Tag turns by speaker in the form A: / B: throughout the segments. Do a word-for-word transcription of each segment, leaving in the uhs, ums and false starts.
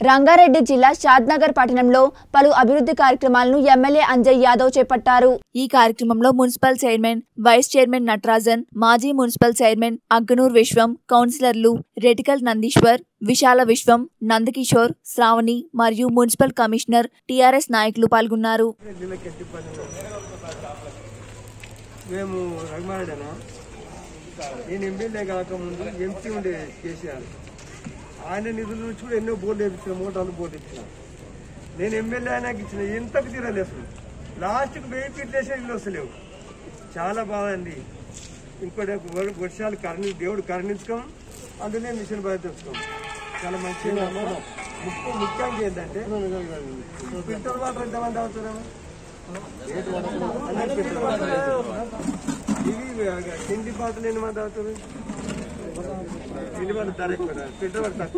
A: రంగారెడ్డి జిల్లా షాద్నగర్ పట్టణంలో పలు అభివృద్ధి కార్యక్రమాలను ఎమ్మెల్యే అంజయ్ యాదవ్ చేపట్టారు। ఈ కార్యక్రమంలో municipal chairman, vice chairman Natarajan, మాజీ మున్సిపల్ చైర్మన్ అగ్గనూర్ విశ్వం, కౌన్సిలర్లు రెటికల్ నందీశ్వర్, విశాల విశ్వం, నందకిషోర్, శ్రావణి మరియు మున్సిపల్ కమిషనర్, టీఆర్ఎస్ నాయకులు పాల్గొన్నారు।
B: ఆయన నిధుల నుంచి కూడా ఎన్నో బోర్డు వేయించిన మోటార్లు బోర్డు ఇచ్చిన నేను ఎమ్మెల్యే అయినాక ఇచ్చిన ఎంతకు తీరలేదు లాస్ట్కి వెయ్యి ఫీట్లు వేసే ఇల్లు వస్తలేవు చాలా బాగుంది ఇంకోటి వర్షాలు కరుణి దేవుడు కరుణించుకోం అందులో మిషన్ బాగా తెచ్చుకోం చాలా మంచిగా ముఖ్య ముఖ్యంగా ఏంటంటే ఫిల్టర్ వాటర్ ఎంతమంది అవుతున్నాము ఫిల్టర్ వాటర్ ఇవి కింది పాటలు ఎనిమిది అవుతుంది ధర ఎక్కువ ఫిల్టర్ వాటర్ తక్కువ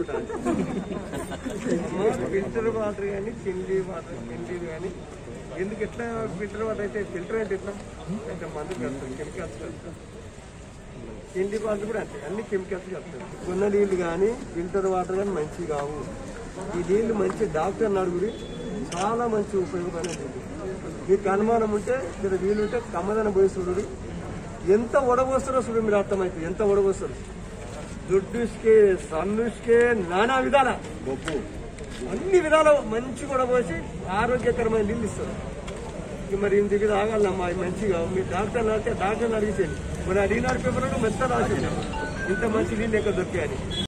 B: ఫిల్టర్ వాటర్ కానీ కింది వాటర్ కింది కానీ ఎందుకు ఎట్లా ఫిల్టర్ వాటర్ అయితే ఫిల్టర్ అంటే ఎట్లా అంటే మందుకు కలుపుతారు కెమికల్స్ కలుపుతారు కింది వాటర్ కూడా అంతే అన్ని కెమికల్స్ కలుపుతారు కొన్న నీళ్ళు కానీ ఫిల్టర్ వాటర్ కానీ మంచివి కావు ఈ నీళ్ళు మంచి డాక్టర్ అడుగురి చాలా మంచి ఉపయోగపడేది మీకు అనుమానం ఉంటే మీరు వీలుంటే కమ్మదన పోయి చూడు ఎంత ఒడబోస్తారో చూడు మీరు అర్థమవుతుంది ఎంత ఒడబోస్తారు దుడ్డుకే సన్నుకే నానా విధాల గొప్ప అన్ని విధాలు మంచి కూడా పోసి ఆరోగ్యకరమైన నీళ్ళు ఇస్తారు ఇక మరి ఇంత ఇది ఆగాలమ్మా మంచిగా మీరు డాక్టర్ని అంటే డాక్టర్ని అడిగితే మరి అడిగినారు పేపర్లో మెత్త రాసేది ఇంత మంచి నీళ్ళు ఎక్కడ దొరికాయని